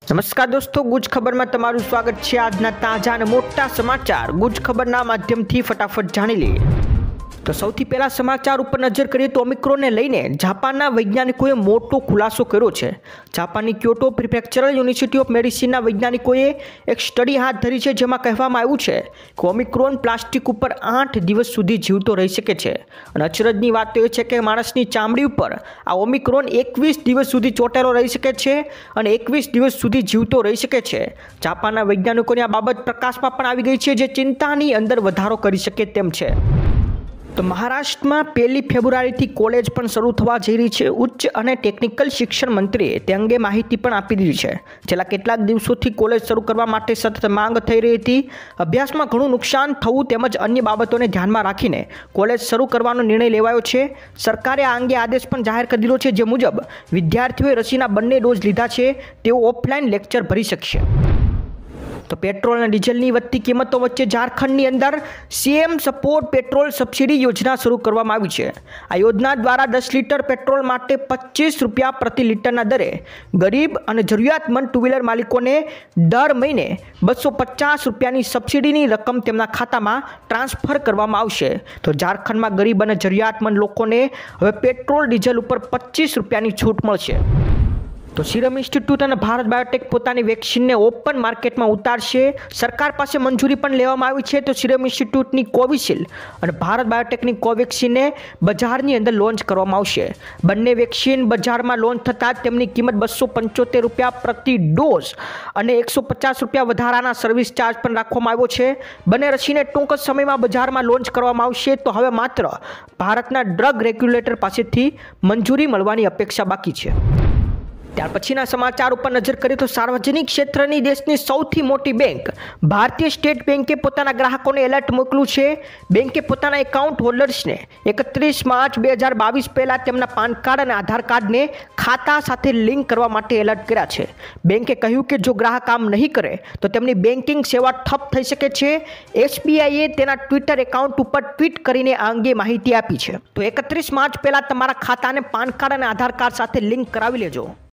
નમસ્કાર દોસ્તો, ગુજ ખબરમાં તમારું સ્વાગત છે। આજના તાજા અને મોટા સમાચાર ગુજ ખબરના માધ્યમથી ફટાફટ જાણી લઈએ। તો સૌથી પહેલા સમાચાર ઉપર નજર કરીએ તો ઓમિક્રોનને લઈને જાપાનના વૈજ્ઞાનિકોએ મોટો ખુલાસો કર્યો છે। જાપાનની ક્યોટો પ્રિફેક્ચરલ યુનિવર્સિટી ઓફ મેડિસિનના વૈજ્ઞાનિકોએ એક સ્ટડી હાથ ધરી છે, જેમાં કહેવામાં આવ્યું છે કે ઓમિક્રોન પ્લાસ્ટિક ઉપર 8 દિવસ સુધી જીવતો રહી શકે છે। અને અચરજની વાત તો એ છે કે માણસની ચામડી ઉપર આ ઓમિક્રોન 21 દિવસ સુધી ચોંટેલો રહી શકે છે અને 21 દિવસ સુધી જીવતો રહી શકે છે। જાપાનના વૈજ્ઞાનિકોની આ બાબત પ્રકાશમાં પણ આવી ગઈ છે, જે ચિંતાની અંદર વધારો કરી શકે તેમ છે। તો મહારાષ્ટ્રમાં 1 ફેબ્રુઆરીથી કોલેજ પણ શરૂ થવા જઈ રહી છે। ઉચ્ચ અને ટેકનિકલ શિક્ષણ મંત્રીએ તે અંગે માહિતી પણ આપી દીધી છે। છેલ્લા કેટલાક દિવસોથી કોલેજ શરૂ કરવા માટે સતત માંગ થઈ રહી હતી। અભ્યાસમાં ઘણું નુકસાન થવું તેમજ અન્ય બાબતોને ધ્યાનમાં રાખીને કોલેજ શરૂ કરવાનો નિર્ણય લેવાયો છે। સરકારે આ અંગે આદેશ પણ જાહેર કરી દીધો છે, જે મુજબ વિદ્યાર્થીઓએ રસીના બંને ડોઝ લીધા છે તેઓ ઓફલાઈન લેક્ચર ભરી શકશે। તો પેટ્રોલ અને ડીઝલની વધતી કિંમતો વચ્ચે ઝારખંડની અંદર સીએમ સપોર્ટ પેટ્રોલ સબસિડી યોજના શરૂ કરવામાં આવી છે। આ યોજના દ્વારા 10 લીટર પેટ્રોલ માટે 25 રૂપિયા પ્રતિ લીટરના દરે ગરીબ અને જરૂરિયાતમંદ ટુ વ્હીલર માલિકોને દર મહિને 250 રૂપિયાની સબસિડીની રકમ તેમના ખાતામાં ટ્રાન્સફર કરવામાં આવશે। તો ઝારખંડમાં ગરીબ અને જરૂરિયાતમંદ લોકોને હવે પેટ્રોલ ડીઝલ ઉપર 25 રૂપિયાની છૂટ મળશે। તો સિરમ ઇન્સ્ટિટ્યૂટ અને ભારત બાયોટેક પોતાની વેક્સિનને ઓપન માર્કેટમાં ઉતારશે। સરકાર પાસે મંજૂરી પણ લેવામાં આવી છે। તો સિરમ ઇન્સ્ટિટ્યૂટની કોવિશિલ્ડ અને ભારત બાયોટેકની કોવેક્સિનને બજારની અંદર લોન્ચ કરવામાં આવશે। બંને વેક્સિન બજારમાં લોન્ચ થતાં જ તેમની કિંમત 275 રૂપિયા પ્રતિ ડોઝ અને 150 રૂપિયા વધારાના સર્વિસ ચાર્જ પણ રાખવામાં આવ્યો છે। બંને રસીને ટૂંક જ સમયમાં બજારમાં લોન્ચ કરવામાં આવશે। તો હવે માત્ર ભારતના ડ્રગ રેગ્યુલેટર પાસેથી મંજૂરી મળવાની અપેક્ષા બાકી છે। ત્યાર પછીના સમાચાર ઉપર નજર કરીએ તો સાર્વજનિક ક્ષેત્રની દેશની સૌથી મોટી બેંક ભારતીય સ્ટેટ બેંકે પોતાના ગ્રાહકોને એલર્ટ મોકલ્યું છે। બેંકે પોતાના એકાઉન્ટ હોલ્ડર્સને 31 માર્ચ 2022 પહેલાં તેમના પાન કાર્ડ અને આધાર કાર્ડને ખાતા સાથે લિંક કરવા માટે એલર્ટ કર્યા છે। બેંકે કહ્યું કે જો ગ્રાહક આમ નહીં કરે તો તેમની બેન્કિંગ સેવા ઠપ થઈ શકે છે। એસબીઆઈએ તેના ટ્વિટર એકાઉન્ટ ઉપર ટ્વીટ કરીને આ અંગે માહિતી આપી છે। તો 31 માર્ચ પહેલાં તમારા ખાતાને પાન કાર્ડ અને આધાર કાર્ડ સાથે લિંક કરાવી લેજો।